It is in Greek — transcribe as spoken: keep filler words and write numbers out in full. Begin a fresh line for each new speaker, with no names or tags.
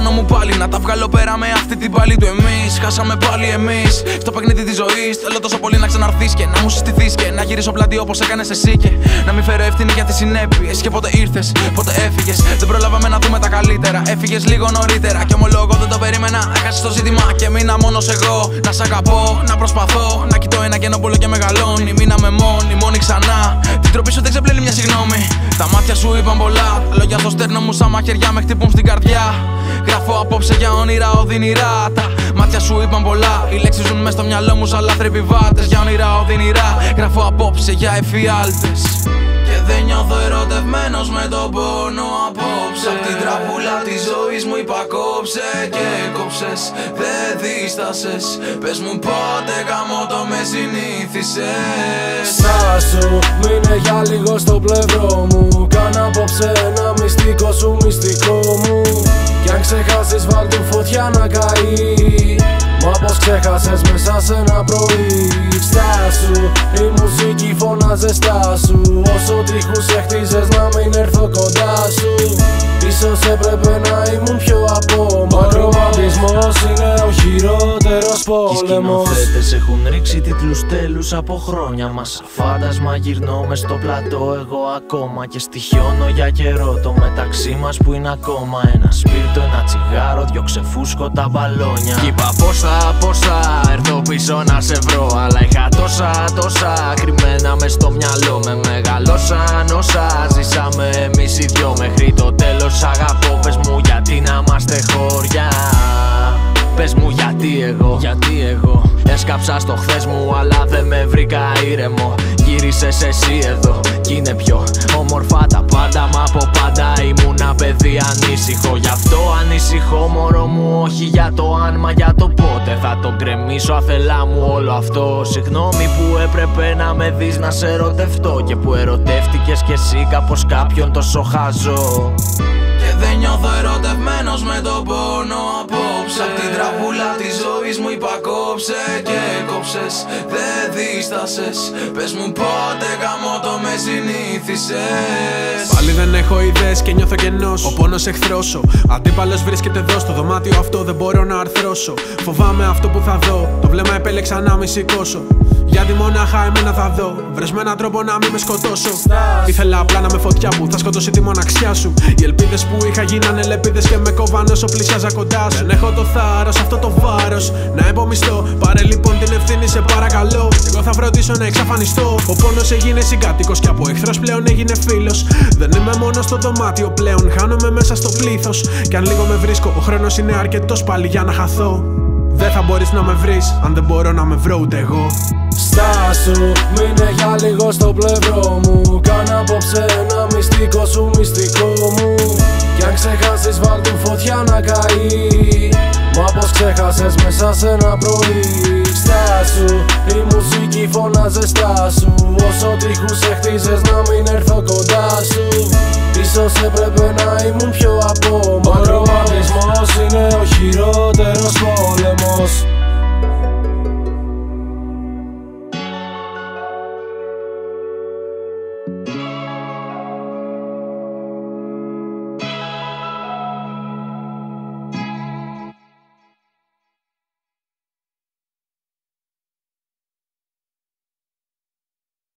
μόνο μου πάλι. Να τα βγάλω πέρα με αυτή την πάλι του εμείς. Χάσαμε πάλι εμείς στο παιχνίδι της ζωής. Θέλω τόσο πολύ να ξαναρθείς και να μου συστηθείς και να γυρίσω πλάτη όπως έκανες εσύ. Και να μην φέρω ευθύνη για τις συνέπειες. Και πότε ήρθες, πότε έφυγες. Δεν προλάβαμε να δούμε τα καλύτερα. Έφυγες λίγο νωρίτερα. Και ομολόγω δεν το περίμενα. Έχασες το ζήτημα και μείνα μόνος εγώ. Να σ' αγαπώ, να προσπαθώ. Να κοιτώ ένα κενό που όλο και μεγαλώνει. Μείναμε μόνοι, μόνοι ξανά. Την τροπή σου δεν ξεπλένει μια συγγνώμη. Τα μάτια σου είπαν πολλά. Τα λόγια στο στέρνο μου σαν μαχαιριά με χτυπούν στην καρδιά. Γράφω απόψε για όνειρα οδυνηρά. Τα μάτια σου είπαν πολλά. Οι λέξεις ζουν μες στο μυαλό μου σαν λάθροι επιβάτες. Για όνειρα οδυνηρά. Γράφω απόψε για εφιάλτες. Και δεν νιώθω ερωτευμένος με τον πόνο απόψε. Απ' την τραπούλα της ζωής μου υπακόψε και κόψες. Δεν δίστασες. Πες μου πότε γαμώ το με συνήθισες.
Στάσου, μείνε για λίγο στο πλευρό μου. Κάνε απόψε ένα μυστικό σου μυστικό μου. Κι αν ξεχάσεις βάλ' του φωτιά να καεί. Μα πως ξέχασες μέσα σε ένα πρωί. Στάσου, η μουσική φώναζε στάσου. Όσο τείχους έχτιζες να μην έρθω κοντά σου. Ίσως έπρεπε να ήμουν πιο απόμακρο. Ο ρομαντισμός είναι ο χειρότερος πόλεμος.
Οι σκηνοθέτες έχουν ρίξει τίτλους τέλους από χρόνια. Μα σαν φάντασμα γυρνώ μες στο πλατό εγώ ακόμα. Και στοιχιώνω για καιρό το μεταξύ μας που είναι ακόμα. Ένα σπίρτο, ένα τσιγάρο, δυο ξεφούσκωτα μπαλόνια. Κι είπα πώς θα, πώς θα έρθω πίσω να σε βρω. Αλλά είχα τόσα, τόσα κρυμμένα μες στο μυαλό. Με μεγαλώσαν όσα ζήσαμε εμείς οι δυο μέχρι το τέλος. Αγαπώ, πες μου γιατί να είμαστε χωριά. Πες μου γιατί εγώ, γιατί εγώ έσκαψα στο χθες μου αλλά δεν με βρήκα ήρεμο. Γύρισες εσύ εδώ κι είναι πιο όμορφα τα πάντα. Μα από πάντα ήμουνα παιδί ανήσυχο. Γι' αυτό ανησυχώ μωρό μου, όχι για το αν μα για το πότε. Θα το γκρεμίσω αφελά μου όλο αυτό. Συγγνώμη που έπρεπε να με δεις να σε ερωτευτώ. Και που ερωτεύτηκες κι εσύ κάπως κάποιον τόσο χαζό.
Και δεν νιώθω ερωτευμένος με τον πόνο απόψε. Απ' την τραπούλα της ζωής μου υπακόψε και κόψες. Δεν δίστασες. Πες μου πότε γαμώ το με συνήθισες.
Πάλι δεν έχω ιδέες και νιώθω κενός. Ο πόνος εχθρώσω. Αντίπαλος βρίσκεται εδώ στο δωμάτιο αυτό. Δεν μπορώ να αρθρώσω. Φοβάμαι αυτό που θα δω. Το βλέμμα επέλεξα να μη σηκώσω. Γιατί μονάχα εμένα θα δω. Βρες με έναν τρόπο να μην με σκοτώσω. Ήθελα απλά να με φωτιά που θα σκοτώσει τη μοναξιά σου. Οι ελπίδες που είχα γίνανε λεπίδες και με κόβαν όσο πλησιάζα κοντά σου. Δεν έχω το θάρρος, αυτό το βάρος να υπομισθώ. Πάρε λοιπόν την ευθύνη σε παρακαλώ. Εγώ θα φροντίσω να εξαφανιστώ. Ο πόνος έγινε συγκάτοικος και από εχθρός πλέον έγινε φίλος. Δεν είμαι μόνο στο δωμάτιο πλέον, χάνομαι μέσα στο πλήθος. Κι αν λίγο με βρίσκω, ο χρόνος είναι αρκετός πάλι για να χαθώ. Δεν θα μπορείς να με βρεις αν δεν μπορώ να με βρω ούτε εγώ.
Στάσου, μείνε για λίγο στο πλευρό μου. Κάνε απόψε ένα μυστικό σου μυστικό μου. Κι αν ξεχάσεις βάλ' του φωτιά να καεί. Μα πως ξέχασες μέσα σε ένα πρωί. Στάσου, η μουσική φώναζε στάσου. Όσο τείχους έχτιζες να μην έρθω κοντά σου. Ίσως έπρεπε να ήμουν πιο απόμακρο. Ο ρομαντισμός